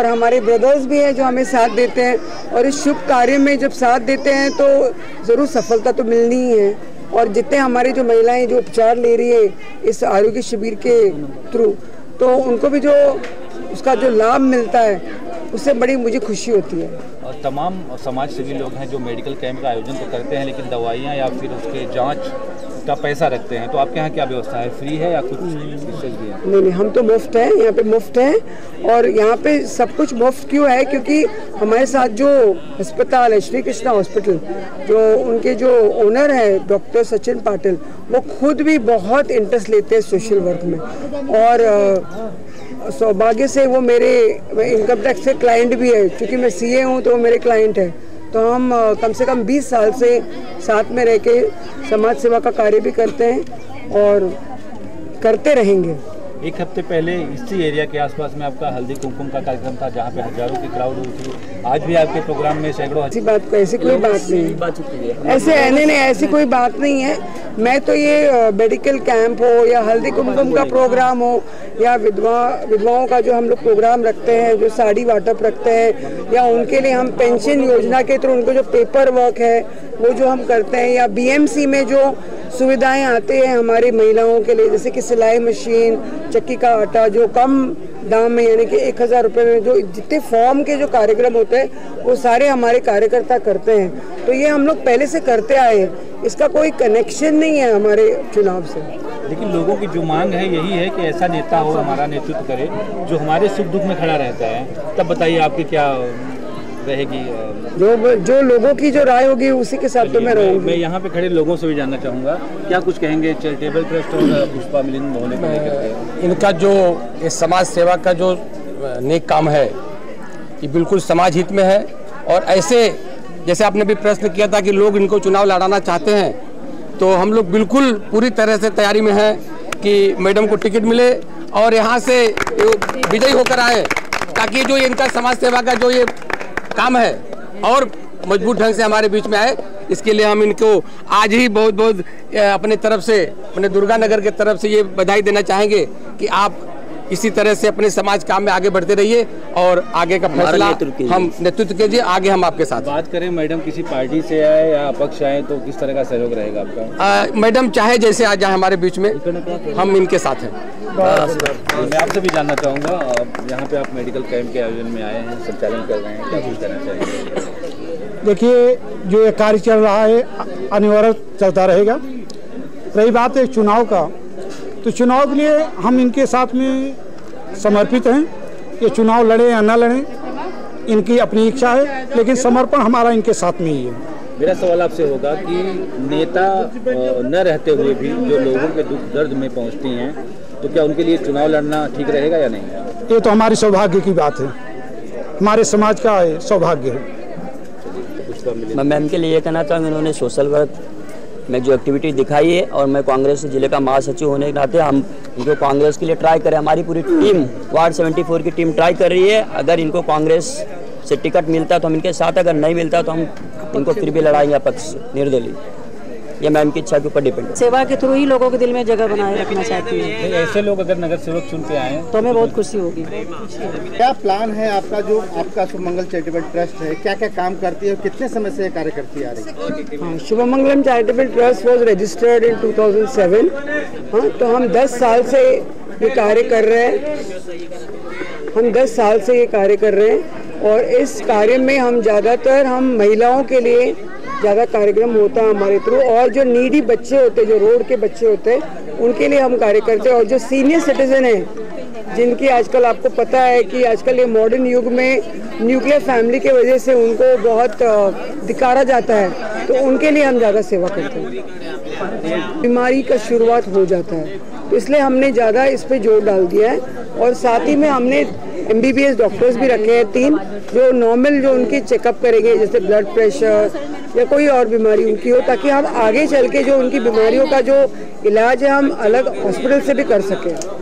और हमारे ब्रदर्स भी हैं जो हमें साथ देते हैं, और इस शुभ कार्य में जब साथ देते हैं तो ज़रूर सफलता तो मिलनी ही है। और जितने हमारी जो महिलाएं जो उपचार ले रही है इस आरोग्य शिविर के थ्रू, तो उनको भी जो उसका जो लाभ मिलता है उससे बड़ी मुझे खुशी होती है। और तमाम समाज सेवी लोग हैं जो मेडिकल कैंप का आयोजन तो करते हैं, लेकिन दवाइयाँ या फिर उसके जाँच का पैसा रखते हैं, तो आपके यहाँ क्या व्यवस्था है, फ्री है या कुछ विशेष भी है? नहीं, हम तो मुफ्त हैं, यहाँ पे मुफ्त है। और यहाँ पे सब कुछ मुफ्त क्यों है, क्योंकि हमारे साथ जो अस्पताल है श्री कृष्णा हॉस्पिटल, जो उनके जो ओनर है डॉक्टर सचिन पाटिल, वो खुद भी बहुत इंटरेस्ट लेते हैं सोशल वर्क में। और सौभाग्य से वो मेरे इनकम टैक्स के क्लाइंट भी है, क्योंकि मैं सीए हूँ तो वो मेरे क्लाइंट है। तो हम कम से कम 20 साल से साथ में रह के समाज सेवा का कार्य भी करते हैं और करते रहेंगे। एक हफ्ते पहले इसी एरिया के आसपास में आपका हल्दी कुमकुम का कार्यक्रम था, जहाँ पे हजारों की क्राउड हुई थी। आज भी आपके प्रोग्राम में सैकड़ों ऐसी बात ऐसी कोई बात नहीं, ऐसी कोई बात नहीं है। मैं तो ये मेडिकल कैंप हो या हल्दी कुमकुम का प्रोग्राम हो या विधवाओं का जो हम लोग प्रोग्राम रखते हैं, जो साड़ी वाटअप रखते हैं, या उनके लिए हम पेंशन योजना के थ्रू उनको जो पेपर वर्क है वो जो हम करते हैं, या बीएमसी में जो सुविधाएं आती हैं हमारी महिलाओं के लिए, जैसे कि सिलाई मशीन, चक्की का आटा, जो कम दाम में यानी कि 1000 रुपये में जो जितने फॉर्म के जो कार्यक्रम होते हैं वो सारे हमारे कार्यकर्ता करते हैं। तो ये हम लोग पहले से करते आए हैं, इसका कोई कनेक्शन नहीं है हमारे चुनाव से। लेकिन लोगों की जो मांग है यही है कि ऐसा नेता हो, हमारा नेतृत्व करे, जो हमारे सुख दुख में खड़ा रहता है। तब बताइए आपकी क्या रहेगी? जो लोगों की जो राय होगी उसी के साथ तो मैं रहूँगी। मैं यहाँ पे खड़े लोगों से भी जानना चाहूँगा, क्या कुछ कहेंगे चैरिटेबल ट्रस्ट और पुष्पा मिलन होने को लेकर? इनका जो इस समाज सेवा का जो नेक काम है ये बिल्कुल समाज हित में है। और ऐसे जैसे आपने भी प्रश्न किया था कि लोग इनको चुनाव लड़ाना चाहते हैं, तो हम लोग बिल्कुल पूरी तरह से तैयारी में हैं कि मैडम को टिकट मिले और यहाँ से विजयी होकर आए, ताकि जो इनका समाज सेवा का जो ये काम है और मजबूत ढंग से हमारे बीच में आए। इसके लिए हम इनको आज ही बहुत बहुत अपने तरफ से, अपने दुर्गा नगर के तरफ से ये बधाई देना चाहेंगे कि आप इसी तरह से अपने समाज काम में आगे बढ़ते रहिए और आगे का फैसला हम नेतृत्व कीजिए, आगे हम आपके साथ। बात करें मैडम किसी पार्टी से आए या अपक्ष आए तो किस तरह का सहयोग रहेगा आपका? मैडम चाहे जैसे आ जाए हमारे बीच में, हम इनके साथ हैं। मैं आपसे भी जानना चाहूँगा, यहाँ पे आप मेडिकल कैंप के आयोजन में आए हैं, संचालन कर रहे हैं, क्या कुछ करना चाहिए? देखिए, जो ये कार्य चल रहा है अनिवार्य चलता रहेगा। रही बात है चुनाव का, तो चुनाव के लिए हम इनके साथ में समर्पित हैं। ये चुनाव लड़े या ना लड़े इनकी अपनी इच्छा है, लेकिन समर्पण हमारा इनके साथ में ही है। मेरा सवाल आपसे होगा कि नेता न रहते हुए भी जो लोगों के दुख दर्द में पहुंचती हैं, तो क्या उनके लिए चुनाव लड़ना ठीक रहेगा या नहीं? ये तो हमारी सौभाग्य की बात है, हमारे समाज का सौभाग्य है। मैं मैम के लिए ये कहना चाहूँगा, इन्होंने सोशल वर्क में जो एक्टिविटी दिखाई है, और मैं कांग्रेस जिले का महासचिव होने के नाते हम इनको कांग्रेस के लिए ट्राई करें। हमारी पूरी टीम वार्ड 74 की टीम ट्राई कर रही है। अगर इनको कांग्रेस से टिकट मिलता तो हम इनके साथ, अगर नहीं मिलता तो हम इनको फिर भी लड़ाएंगे अपक्ष निर्दलीय। ये मैम की इच्छा के ऊपर डिपेंड है। सेवा के थ्रू ही लोगों के दिल में जगह बनाए रखना चाहती है। ऐसे लोग अगर नगर सेवक चुन के आए तो हमें बहुत खुशी होगी। क्या प्लान है आपका, जो आपका शुभमंगल चैरिटेबल ट्रस्ट है, क्या क्या काम करती है और कितने समय से कार्य करती आ रही है? Shubhamangalam charitable trust was registered in 2007। हाँ, तो हम 10 साल से ये कार्य कर रहे हैं। और इस कार्य में हम ज़्यादातर महिलाओं के लिए ज़्यादा कार्यक्रम होता है हमारे थ्रू, और जो नीडी बच्चे होते हैं, जो रोड के बच्चे होते हैं, उनके लिए हम कार्य करते हैं। और जो सीनियर सिटीजन हैं, जिनकी आजकल आपको पता है कि आजकल ये मॉडर्न युग में न्यूक्लियर फैमिली के वजह से उनको बहुत धिकारा जाता है, तो उनके लिए हम ज़्यादा सेवा करते हैं। बीमारी का शुरुआत हो जाता है, तो इसलिए हमने ज़्यादा इस पर जोर डाल दिया है। और साथ ही में हमने MBBS डॉक्टर्स भी रखे हैं 3, जो नॉर्मल जो उनकी चेकअप करेंगे, जैसे ब्लड प्रेशर या कोई और बीमारी उनकी हो, ताकि हम आगे चल के जो उनकी बीमारियों का जो इलाज है हम अलग हॉस्पिटल से भी कर सकें।